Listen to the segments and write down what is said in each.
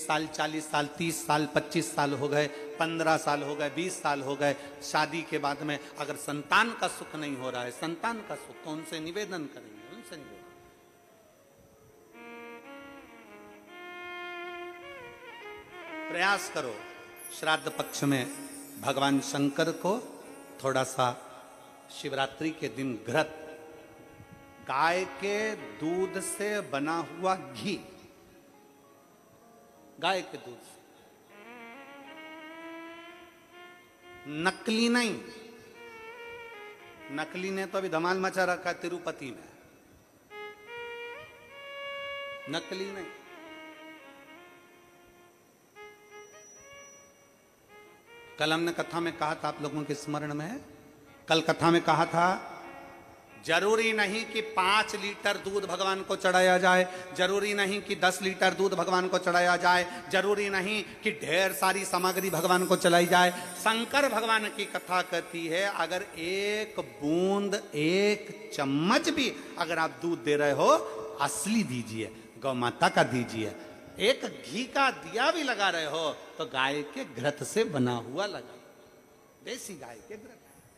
साल, 40 साल, 30 साल, 25 साल हो गए, 15 साल हो गए, 20 साल हो गए, शादी के बाद में अगर संतान का सुख नहीं हो रहा है, संतान का सुख, तो उनसे निवेदन करेंगे, उनसे निवेदन। प्रयास करो श्राद्ध पक्ष में भगवान शंकर को थोड़ा सा शिवरात्रि के दिन घृत, गाय के दूध से बना हुआ घी, गाय के दूध से, नकली नहीं। नकली ने तो अभी धमाल मचा रखा है तिरुपति में, नकली नहीं। कल हमने कथा में कहा था, आप लोगों के स्मरण में है, कल कथा में कहा था जरूरी नहीं कि 5 लीटर दूध भगवान को चढ़ाया जाए, जरूरी नहीं कि 10 लीटर दूध भगवान को चढ़ाया जाए, जरूरी नहीं कि ढेर सारी सामग्री भगवान को चलाई जाए। शंकर भगवान की कथा कहती है अगर 1 बूंद 1 चम्मच भी अगर आप दूध दे रहे हो, असली दीजिए, गौ माता का दीजिए। एक घी का दिया भी लगा रहे हो तो गाय के घृत से बना हुआ लगा, देसी गाय के घृत।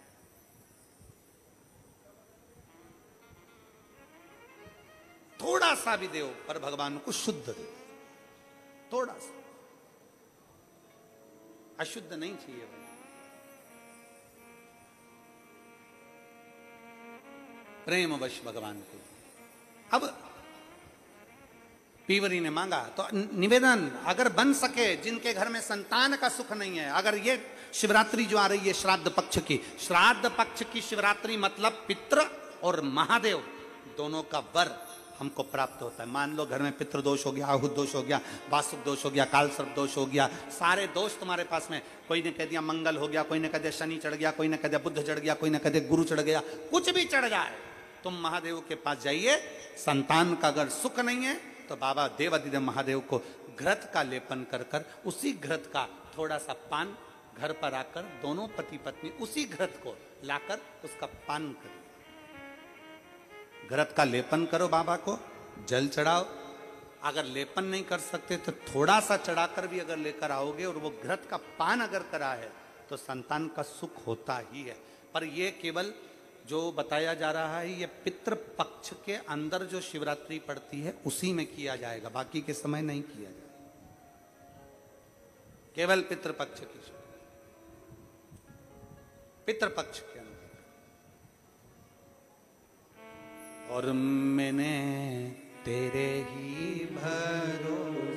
थोड़ा सा भी दो पर भगवान को शुद्ध दो, थोड़ा सा, अशुद्ध नहीं चाहिए भाई। प्रेमवश भगवान को। अब पीवरी ने मांगा तो निवेदन अगर बन सके, जिनके घर में संतान का सुख नहीं है, अगर ये शिवरात्रि जो आ रही है श्राद्ध पक्ष की, श्राद्ध पक्ष की शिवरात्रि मतलब पितृ और महादेव दोनों का वर हमको प्राप्त होता है। मान लो घर में पितृ दोष हो गया, आहुत दोष हो गया, वासुक दोष हो गया, काल सर्प दोष हो गया, सारे दोष तुम्हारे पास में, कोई ने कह दिया मंगल हो गया, कोई ने कह दिया शनि चढ़ गया, कोई ने कह दिया बुध चढ़ गया, कोई ने कह दिया गुरु चढ़ गया, कुछ भी चढ़ जाए, तुम महादेव के पास जाइए। संतान का अगर सुख नहीं है तो बाबा देवाधिदेव महादेव को घृत का लेपन कर कर, उसी घृत का थोड़ा सा पान घर पर आकर दोनों पति पत्नी उसी घृत को लाकर उसका पान करो, घृत का लेपन करो, बाबा को जल चढ़ाओ। अगर लेपन नहीं कर सकते तो थोड़ा सा चढ़ाकर भी अगर लेकर आओगे और वो घृत का पान अगर करा है तो संतान का सुख होता ही है। पर ये केवल जो बताया जा रहा है ये पितृ पक्ष के अंदर जो शिवरात्रि पड़ती है उसी में किया जाएगा, बाकी के समय नहीं किया जाएगा, केवल पितृपक्ष की, पितृपक्ष के अंदर। और मैंने तेरे ही भरोसे